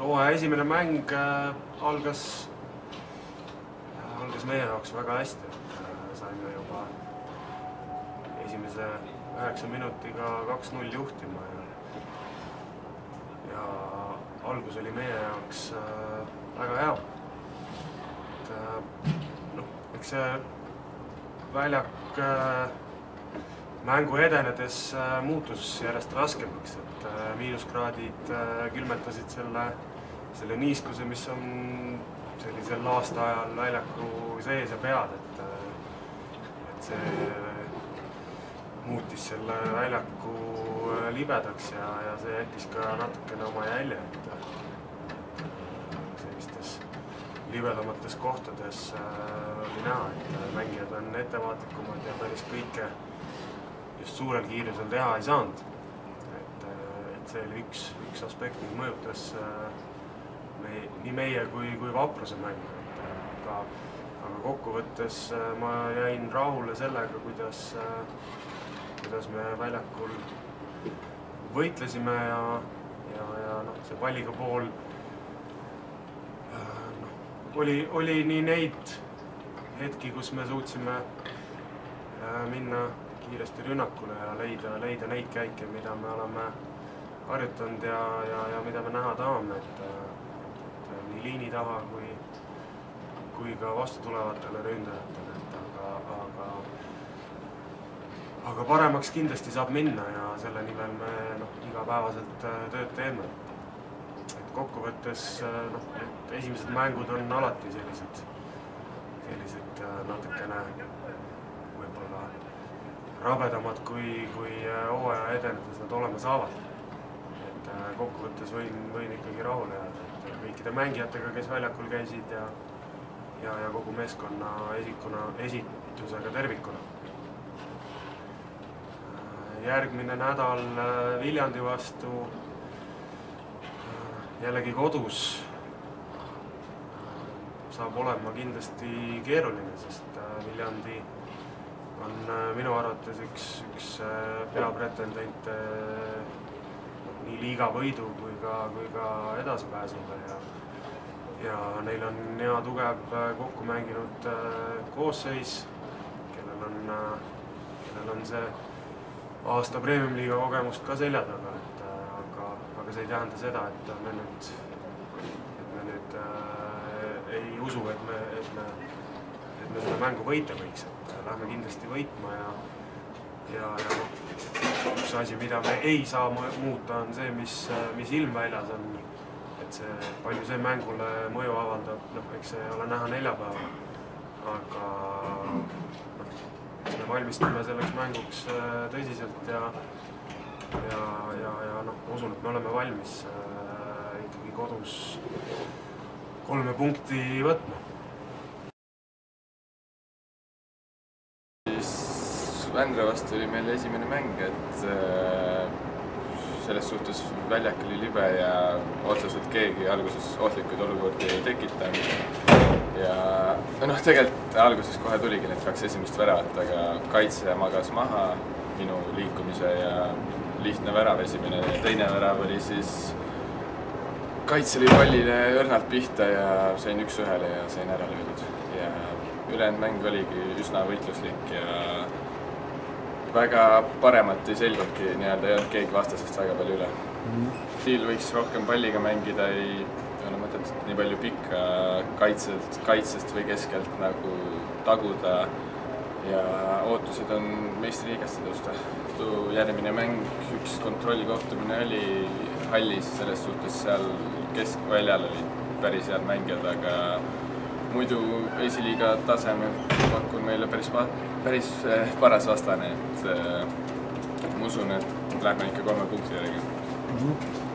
hooaja esimene mäng algas meie jaoks väga hästi. Saime juba esimese 9 minutiga 2-0 juhtima ja algus oli meie jaoks väga hea. Eks see väljak mängu edenedes muutus järjest raskemaks, et miinuskraadid külmetasid selle niiskuse, mis on sellisel aastaajal väljaku sees ja pead, et see muutis selle väljaku libedaks ja see jättis ka natukene oma jälje, et sellistes libedamates kohtades oli näha, et mängijad on ettevaatlikumad ja päris kõike just suurel kiirusel teha ei saanud. Et see oli üks aspekt, mis mõjutas nii meie kui Vapruse mängu. Aga kokkuvõttes ma jäin rahule sellega, kuidas me väljakul võitlesime ja see palliga pool oli nii neid hetki, kus me suutsime minna kiiresti rünnakule ja leida neid käike, mida me oleme harjutanud ja mida me näha tahame, et nii liini taha kui ka vastu tulevatele ründajatele. Aga paremaks kindlasti saab minna ja selle nimel me igapäevaselt tööd teeme. Et kokkuvõttes esimesed mängud on alati sellised natukene võib-olla rabedamad, kui hooaja edenedes nad olema saavad. Et kokkuvõttes võin ikkagi rahule jääda, et kõikide mängijatega, kes väljakul käisid ja kogu meeskonna esitusega tervikuna. Järgmine nädal Viljandi vastu jällegi kodus saab olema kindlasti keeruline, sest Viljandi on minu arvates üks peapretendente nii liiga võidu kui ka edasipääsule ja neil on hea tugev kokku mänginud koosseis, kellel on see aasta Premium-liiga kogemust ka selja taga, aga see ei tähenda seda, et me nüüd ei usu, et me selle mängu võita võiks. Lähme kindlasti võitma ja üks asi, mida me ei saa muuta, on see, mis ilmväljas on. Et palju see mängule mõju avaldab, eks see ei ole näha neljapäeval, aga me valmistume selleks mänguks tõsiselt ja usun, et me oleme valmis ikkagi kodus 3 punkti võtma. Vändra vastu oli meil esimene mäng, et selles suhtes väljak oli libe ja otseselt keegi alguses ohtlikuid olukordi ei tekitanud. Ja tegelikult alguses kohe tuligi need 2 esimest väravat, aga kaitse magas maha minu liikumise ja lihtne värav esimene. Ja teine värav oli siis kaitse oli pallile õrnalt pihta ja sain 1-1 ja sain ära löödud. Ja ülejäänud mäng oligi üsna võitluslik ja väga paremat ei selgudki, ei olnud keegi vastasest väga palju üle. Stiil võiks rohkem palliga mängida, ei ole mõtet nii palju pikka kaitsest või keskelt nagu taguda ja ootused on meistriliigasse tõusta. Järgmine mäng, üks kontrollikohtumine oli hallis, selles suhtes seal keskväljal oli päris head mängijad, aga muidu Esiliiga tasemel pakun meile päris paras vastane, et ma usun, et lähme ikka 3 punkti järgi.